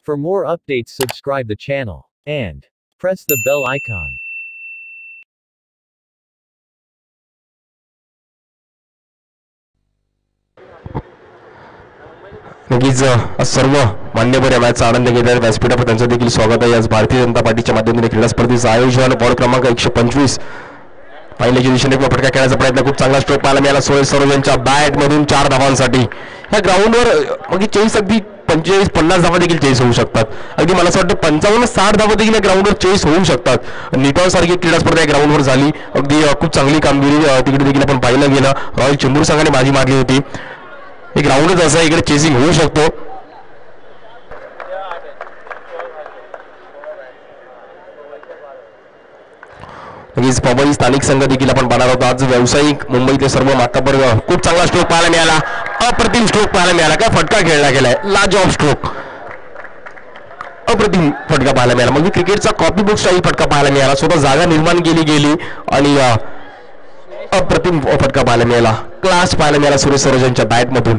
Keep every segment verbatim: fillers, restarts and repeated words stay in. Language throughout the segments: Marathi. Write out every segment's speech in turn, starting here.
For more updates, subscribe the channel and press the bell icon. नक्कीच सर्व मान्यवर या मॅचचा आनंद घेत आहेत व्यासपीठावर त्यांचं देखील स्वागत आहे। आज भारतीय जनता पार्टीच्या माध्यमातून क्रीडा स्पर्धेचं आयोजन वॉर्ड क्रमांक एकशे पंचवीस पहिल्याच्या दिवशी फटका खेळण्याचा प्रयत्न खूप चांगला स्ट्रोक पाहायला मिळाला सोहेल सरोजनच्या बॅट मधून चार धावांसाठी। या ग्राउंडवर मग चेस अगदी पंचेचाळीस पन्नास धावा देखील चेस होऊ शकतात, अगदी मला असं वाटतं पंचावन्न साठ धावा देखील या ग्राउंडवर चेस होऊ शकतात। निटॉन सारखी क्रीडा स्पर्धा या ग्राउंडवर झाली, अगदी खूप चांगली कामगिरी तिकडे देखील आपण पाहिलं गेलं। रॉयल चेंबूर संघाने बाजी मारली होती। एक ग्राउंडच असं इकडे चेसिंग होऊ शकतो। नक्कीच पवई स्थानिक संघ देखील आपण पाहणार आहोत। आज व्यावसायिक मुंबईतले सर्व माताबर खूप चांगला स्ट्रोक पाहायला मिळाला, अप्रतिम स्ट्रोक पाहायला मिळाला। काय फटका खेळला गेलाय, लाजवाब स्ट्रोक, अप्रतिम फटका पाहायला मिळाला। म्हणजे क्रिकेटचा कॉपी बुक स्टाईल फटका पाहायला मिळाला, स्वतः जागा निर्माण केली गेली आणि अप्रतिम फटका पाहायला मिळाला, क्लास पाहायला मिळाला सुरेश सरोजनच्या बॅट मधून।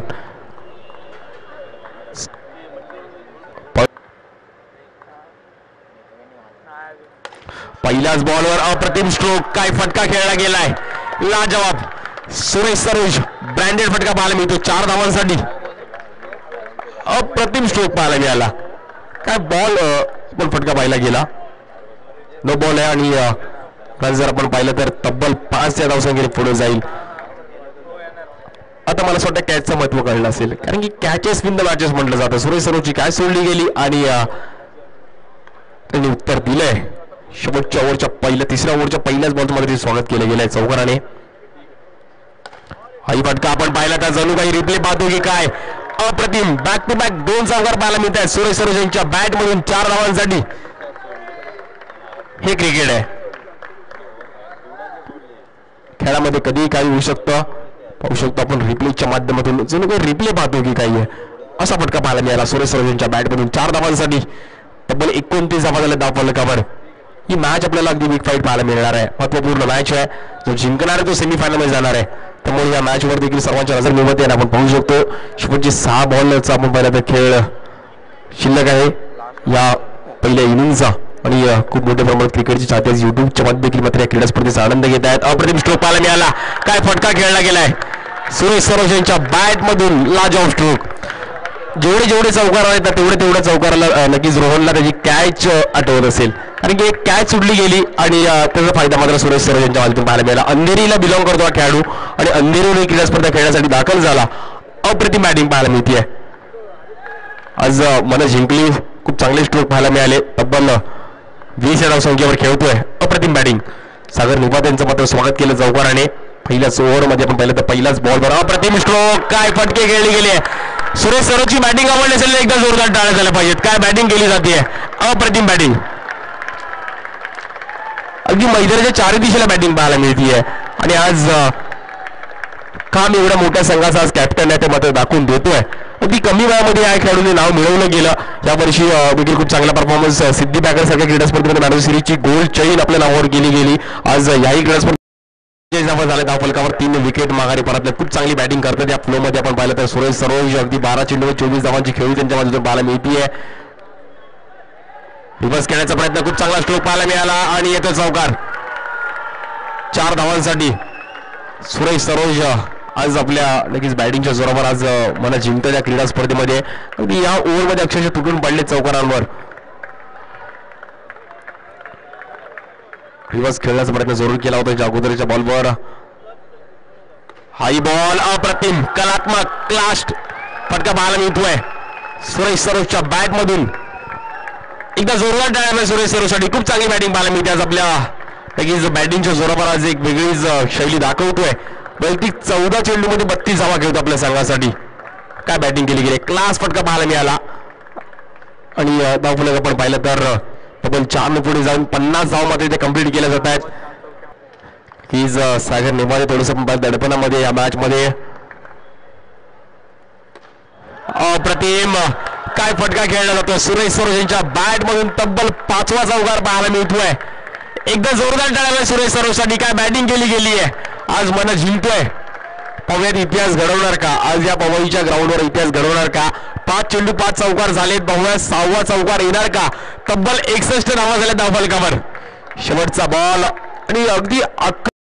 पहिल्याच बॉलवर अप्रतिम स्ट्रोक, काय फटका खेळला गेलाय, लाजवाब सुरेश सरोज ब्रँडेड फटका पाहायला मिळतो चार धावांसाठी। अप्रतिम स्ट्रोक पाहायला मिळाला, काय बॉल पण फटका पाहायला गेला, नो बॉल आहे आणि जर आपण पाहिलं तर तब्बल पाच या धावसंख्येने पुढे जाईल। आता मला असं वाटतं कॅचचं महत्व कळलं असेल, कारण की कॅचेस विन द मॅचेस म्हटलं जातं। सुरेश सरोजची कॅच सोडली गेली आणि त्यांनी उत्तर दिलंय। शेवटच्या ओव्हरच्या पहिल्या तिसऱ्या ओव्हरच्या पहिल्याच बॉलमध्ये स्वागत केलं गेलंय चौकाराने। हाही फटका आपण पाहिला तर जणू काही रिप्ले पाहतो की काय, अप्रतिम बॅक टू बॅक दोन चौकार पाहायला मिळत आहेत सुरेश सरोजनच्या बॅट मधून चार धावांसाठी। हे क्रिकेट आहे, खेळामध्ये कधीही काही होऊ शकतं। पाहू शकतो आपण रिप्लेच्या माध्यमातून जणू काही रिप्ले पाहतो की काही आहे, असा फटका पाहायला मिळाला सुरेश सरोजनच्या बॅट मधून चार धावांसाठी। तब्बल एकोणतीस धावा झाल्या धाव फलकावर। ही मॅच आपल्याला अगदी बिग फाईट पाहायला मिळणार आहे, महत्वपूर्ण मॅच आहे। जो जिंकणार आहे तो सेमीफायनल मध्ये जाणार आहे, त्यामुळे या मॅच वर देखील सर्वांची नजर निवडते आणि आपण पाहू शकतो शेवटचे सहा बॉलचा आपण पाहिला तर खेळ शिल्लक आहे या पहिल्या इनिंगचा आणि खूप मोठ्या प्रमाणात क्रिकेटची चाहते युट्यूबच्या मध्ये देखील मात्र या क्रीडा स्पर्धेचा आनंद घेत आहेत। अप्रतिम स्ट्रोक पाहायला मिळाला, काय फटका खेळला गेलाय सुरेश सरोजनच्या बॅट मधून, लाजवाब स्ट्रोक। जेवढे जेवढे चौकार आहेत तेवढे तेवढ्या चौकाराला नक्कीच रोहनला त्याची कॅच आठवत असेल, कारण की एक कॅच सुटली गेली आणि त्याचा फायदा मात्र सुरेश सरोजनच्या बाजूतून पाहायला मिळाला। अंधेरीला बिलॉंग करतो हा खेळाडू आणि अंधेरीवरून क्रीडा स्पर्धा खेळण्यासाठी दाखल झाला। अप्रतिम बॅटिंग पाहायला मिळते, आज मन जिंकली, खूप चांगले स्ट्रोक पाहायला मिळाले। तब्बल वीस या धावसंख्येवर खेळतोय, अप्रतिम बॅटिंग। सागर निपात यांचं मात्र स्वागत केलं चौकाराने। पहिल्याच ओव्हर मध्ये आपण पाहिलं तर पहिलाच बॉलवर अप्रतिम स्ट्रोक, काय फटके खेळली गेली आहे। सुरेश सरोजची बॅटिंग आवडली असेल एकदा जोरदार टाळ्या झाल्या पाहिजेत, काय बॅटिंग केली जाते, अप्रतिम बॅटिंग। अगदी मैदानाच्या चारही दिशेला बॅटिंग पाहायला मिळतीये आणि आज काम एवढ्या मोठ्या संघाचा आज कॅप्टन आहे ते मात्र दाखवून देतोय। अगदी कमी वयामध्ये या खेळाडूने नाव मिळवलं गेलं। यावर्षी देखील खूप चांगला परफॉर्मन्स सिद्धी बॅकर सारख्या क्रीडा स्पर्धेमध्ये मॅन ऑफ सिरीजची गोल्ड चेन आपल्या नावावर केली गेली। आज याही क्रीडा स्पर्धेत झाले धाव फलकावर तीन विकेट माघारी परतले, खूप चांगली बॅटिंग करतात। या फ्लो मध्ये आपण पाहिलं तर सुरेश सरोज अगदी बारा चेंडूवर चोवीस धावांची खेळी त्यांच्या बाजूतून पाहायला मिळतीये। रिव्हर्स खेळण्याचा प्रयत्न, खूप चांगला स्ट्रोक पाहायला मिळाला आणि येतो चौकार चार धावांसाठी। सुरेश सरोज आज आपल्या नक्कीच बॅटिंगच्या जोरावर आज मला जिंकतात या क्रीडा स्पर्धेमध्ये। अगदी या ओव्हरमध्ये अक्षरशः तुटून पडले चौकारांवर। रिव्हर्स खेळण्याचा प्रयत्न जरूर केला होता अगोदरच्या बॉलवर। हाई बॉल, अप्रतिम कलात्मक क्लास फटका पाहायला मिळतोय सुरेश सरोजच्या बॅट मधून। एकदा जोरदार टाळ्या सुरेश सरोजसाठी, खूप चांगली बॅटिंग पाहायला मिळते आज आपल्या नक्कीच बॅटिंगच्या जोरावर। आज एक वेगळीच शैली दाखवतोय। वैयक्तिक चौदा चेंडू मध्ये बत्तीस धावा खेळतो आपल्या संघासाठी, काय बॅटिंग केली गेली, क्लास फटका पाहायला मिळाला आणि धावफलक आपण पाहिलं तर तब्बल चार ने पुढे जाऊन पन्नास धाव मध्ये ते कंप्लीट केल्या जात आहेत। हीज सागर नेमाने थोडस दडपणामध्ये या मॅच मध्ये। अप्रतिम काय फटका खेळला जातो सुरेश सरोजनच्या बॅट मधून, तब्बल पाचवा चौकार पाहायला मिळतोय। एकदा जोरदार टाळ्या सुरेश सरोजसाठी, काय बॅटिंग केली गेली आहे। आज मन जिंकतोय, पवईत इतिहास घडवणार का, आज या पवईच्या ग्राउंडवर इतिहास घडवणार का। पाच चेंडू पाच चौकार झालेत. पाहूया सहावा चौकार येणार का. तब्बल एकसष्ट धावा झाल्या धावफलकावर. शेवटचा बॉल आणि अगदी